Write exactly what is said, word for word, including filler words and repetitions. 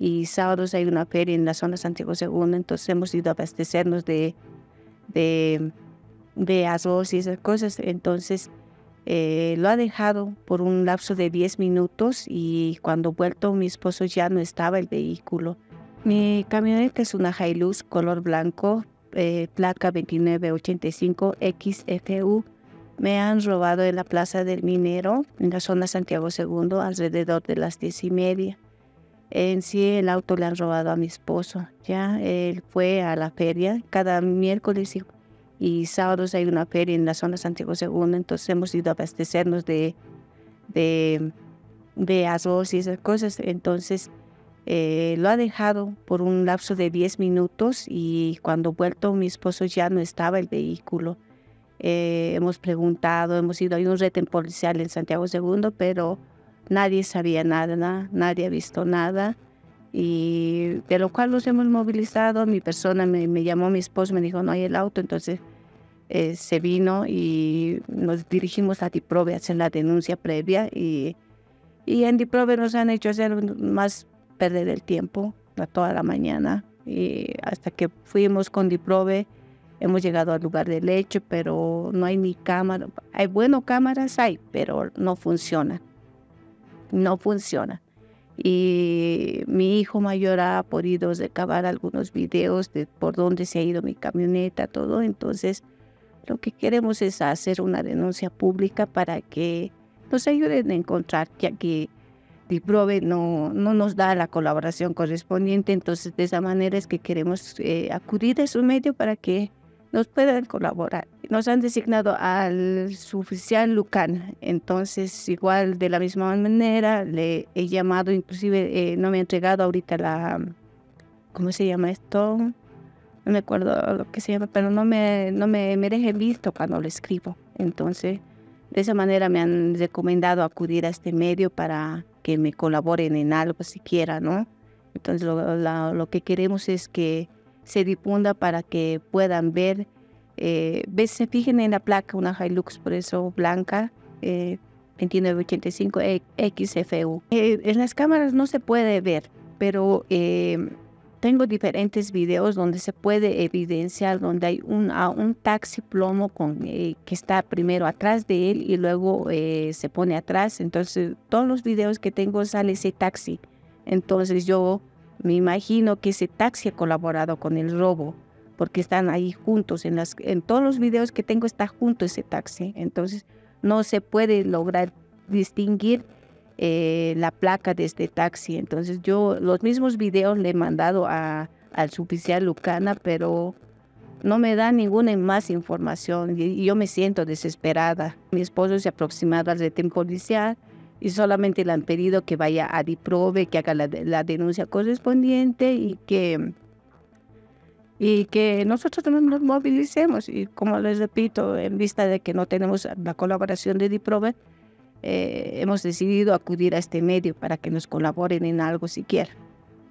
y sábados hay una feria en la zona Santiago segundo, entonces hemos ido a abastecernos de, de, de arroz y esas cosas. Entonces eh, lo ha dejado por un lapso de diez minutos y cuando he vuelto mi esposo ya no estaba el vehículo. Mi camioneta es una Hilux color blanco, eh, placa veintinueve ochenta y cinco X F U. Me han robado en la Plaza del Minero, en la zona Santiago segundo, alrededor de las diez y media. En sí, el auto le han robado a mi esposo. Ya él fue a la feria cada miércoles y, y sábados hay una feria en la zona Santiago segundo, entonces hemos ido a abastecernos de, de, de arroz y esas cosas. Entonces eh, lo ha dejado por un lapso de diez minutos y cuando he vuelto mi esposo ya no estaba el vehículo. Eh, hemos preguntado, hemos ido a un retén policial en Santiago segundo, pero nadie sabía nada, nadie ha visto nada, y de lo cual nos hemos movilizado. Mi persona me, me llamó, mi esposo me dijo no hay el auto, entonces eh, se vino y nos dirigimos a DIPROVE a hacer la denuncia previa, y, y en DIPROVE nos han hecho hacer más perder el tiempo a toda la mañana, y hasta que fuimos con DIPROVE hemos llegado al lugar del hecho, pero no hay ni cámara. Hay, bueno, cámaras hay, pero no funcionan. No funciona. Y mi hijo mayor ha podido recabar algunos videos de por dónde se ha ido mi camioneta, todo. Entonces, lo que queremos es hacer una denuncia pública para que nos ayuden a encontrar, ya que DIPROVE no, no nos da la colaboración correspondiente. Entonces, de esa manera es que queremos eh, acudir a su medio para que nos puedan colaborar. Nos han designado al suboficial Lucana, entonces igual de la misma manera le he llamado, inclusive eh, no me ha entregado ahorita la, ¿cómo se llama esto? No me acuerdo lo que se llama, pero no me, no me, me deje visto cuando lo escribo. Entonces, de esa manera me han recomendado acudir a este medio para que me colaboren en algo siquiera, ¿no? Entonces, lo, la, lo que queremos es que se difunda para que puedan ver, eh, se fijen en la placa, una Hilux, por eso blanca, eh, veintinueve ochenta y cinco X F U. Eh, en las cámaras no se puede ver, pero eh, tengo diferentes videos donde se puede evidenciar, donde hay un, a, un taxi plomo con, eh, que está primero atrás de él y luego eh, se pone atrás. Entonces, todos los videos que tengo sale ese taxi. Entonces, yo me imagino que ese taxi ha colaborado con el robo, porque están ahí juntos. En, las, en todos los videos que tengo está junto ese taxi. Entonces no se puede lograr distinguir eh, la placa de este taxi. Entonces yo los mismos videos le he mandado a, al suboficial Lucana, pero no me da ninguna más información y, y yo me siento desesperada. Mi esposo se ha aproximado al retén policial y solamente le han pedido que vaya a DIPROVE, que haga la, la denuncia correspondiente y que, y que nosotros nos movilicemos. Y como les repito, en vista de que no tenemos la colaboración de DIPROVE, eh, hemos decidido acudir a este medio para que nos colaboren en algo siquiera.